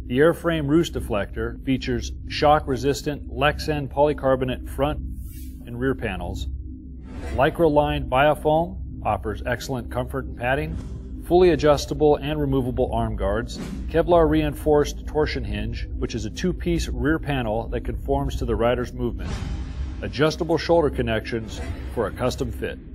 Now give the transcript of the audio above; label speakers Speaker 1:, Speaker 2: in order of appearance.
Speaker 1: The Airframe Roost Deflector features shock-resistant Lexan polycarbonate front and rear panels. Lycra-lined biofoam offers excellent comfort and padding. Fully adjustable and removable arm guards. Kevlar-reinforced torsion hinge, which is a two-piece rear panel that conforms to the rider's movement. Adjustable shoulder connections for a custom fit.